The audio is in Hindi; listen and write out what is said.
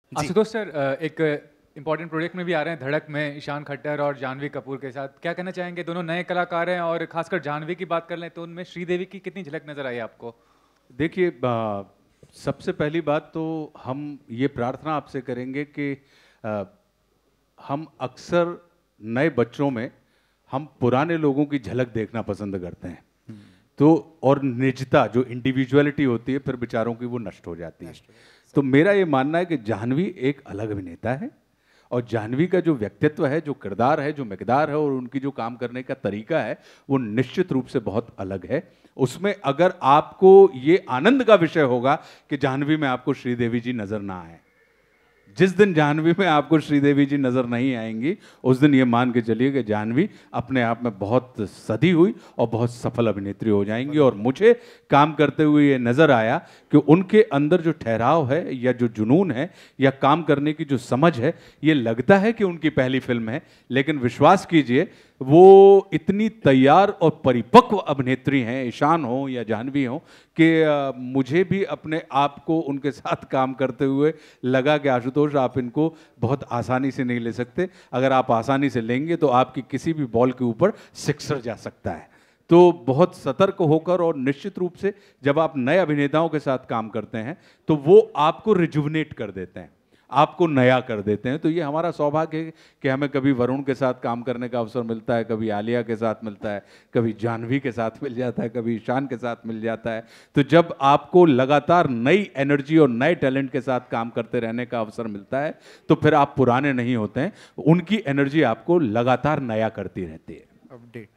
जी। आशुतोष सर, एक इम्पॉर्टेंट प्रोजेक्ट में भी आ रहे हैं, धड़क में ईशान खट्टर और जाह्नवी कपूर के साथ। क्या कहना चाहेंगे? दोनों नए कलाकार हैं और खासकर जाह्नवी की बात कर लें तो उनमें श्रीदेवी की कितनी झलक नजर आई आपको? देखिए, सबसे पहली बात तो हम ये प्रार्थना आपसे करेंगे कि आ, हम अक्सर नए बच्चों में हम पुराने लोगों की झलक देखना पसंद करते हैं। तो और निजता जो इंडिविजुअलिटी होती है फिर बेचारों की वो नष्ट हो जाती है। तो मेरा ये मानना है कि जाह्नवी एक अलग अभिनेता है और जाह्नवी का जो व्यक्तित्व है, जो किरदार है, जो मिकदार है और उनकी जो काम करने का तरीका है वो निश्चित रूप से बहुत अलग है। उसमें अगर आपको ये आनंद का विषय होगा कि जाह्नवी में आपको श्रीदेवी जी नजर ना आए, जिस दिन जाह्नवी में आपको श्रीदेवी जी नजर नहीं आएंगी उस दिन ये मान के चलिए कि जाह्नवी अपने आप में बहुत सधी हुई और बहुत सफल अभिनेत्री हो जाएंगी। और मुझे काम करते हुए ये नजर आया कि उनके अंदर जो ठहराव है या जो जुनून है या काम करने की जो समझ है, ये लगता है कि उनकी पहली फिल्म है, लेकिन विश्वास कीजिए वो इतनी तैयार और परिपक्व अभिनेत्री हैं, ईशान हो या जाह्नवी हो, कि मुझे भी अपने आप को उनके साथ काम करते हुए लगा कि आशुतोष आप इनको बहुत आसानी से नहीं ले सकते, अगर आप आसानी से लेंगे तो आपकी किसी भी बॉल के ऊपर सिक्सर जा सकता है। तो बहुत सतर्क होकर और निश्चित रूप से जब आप नए अभिनेताओं के साथ काम करते हैं तो वो आपको रिजुवनेट कर देते हैं, आपको नया कर देते हैं। तो ये हमारा सौभाग्य है कि हमें कभी वरुण के साथ काम करने का अवसर मिलता है, कभी आलिया के साथ मिलता है, कभी जाह्नवी के साथ मिल जाता है, कभी ईशान के साथ मिल जाता है। तो जब आपको लगातार नई एनर्जी और नए टैलेंट के साथ काम करते रहने का अवसर मिलता है तो फिर आप पुराने नहीं होते हैं, उनकी एनर्जी आपको लगातार नया करती रहती है। अपडेट